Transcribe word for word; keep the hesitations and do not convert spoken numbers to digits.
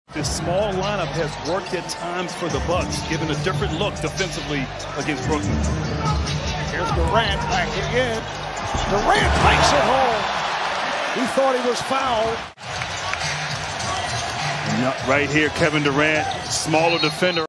This small lineup has worked at times for the Bucks, giving a different look defensively against Brooklyn. Here's Durant backing in. Durant makes it home. He thought he was fouled. Right here, Kevin Durant, smaller defender.